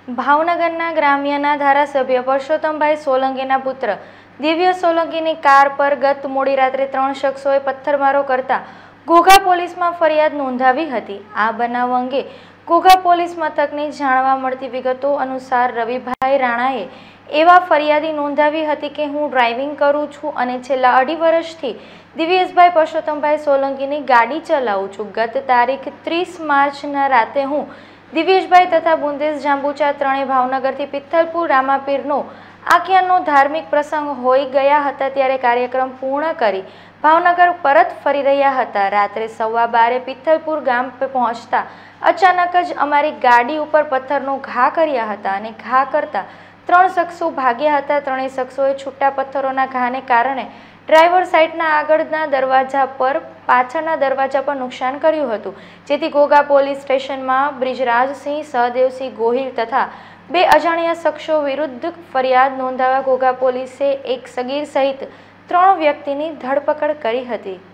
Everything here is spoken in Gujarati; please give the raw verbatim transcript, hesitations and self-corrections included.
ભાવનગરના ગ્રામ્યના ધારાસભ્ય પરસોત્તમભાઈ સોલંકીના પુત્ર દિવ્ય સોલંકીની કાર પર ગત મોડી રાત્રે ત્રણ શખ્સોએ પથ્થરમારો કરતા ઘોઘા પોલીસમાં ફરિયાદ નોંધાવી હતી। આ બનાવ અંગે ઘોઘા પોલીસ મથકની જાણવા મળતી વિગતો અનુસાર રવિભાઈ રાણાએ એવા ફરિયાદી નોંધાવી હતી કે હું ડ્રાઇવિંગ કરું છું અને છેલ્લા અઢી વર્ષથી દિવ્યેશભાઈ પરસોત્તમભાઈ સોલંકીની ગાડી ચલાવું છું। ગત તારીખ ત્રીસ માર્ચના રાતે હું દિવ્યેશભાઈ તથા બુંદેશ જાંબુચા ત્રણેય ભાવનગરથી પિથલપુર રામાપીરનો આખ્યાનનો ધાર્મિક પ્રસંગ હોઈ ગયા હતા, ત્યારે કાર્યક્રમ પૂર્ણ કરી ભાવનગર પરત ફરી રહ્યા હતા। રાત્રે સવા બારે પિથલપુર ગામ પહોંચતા અચાનક જ અમારી ગાડી ઉપર પથ્થરનો ઘા કર્યા હતા અને ઘા કરતા ત્રણ શખ્સો ભાગ્યા હતા। ત્રણેય શખ્સોએ છૂટા પથ્થરોના ઘાને કારણે ડ્રાઈવર સાઈડના આગળના દરવાજા પર પાછળના દરવાજા પર નુકસાન કર્યું હતું, જેથી ઘોઘા પોલીસ સ્ટેશનમાં બ્રિજરાજસિંહ સહદેવસિંહ ગોહિલ તથા બે અજાણ્યા શખ્સો વિરુદ્ધ ફરિયાદ નોંધાવવા ઘોઘા પોલીસે એક સગીર સહિત ત્રણ વ્યક્તિની ધરપકડ કરી હતી।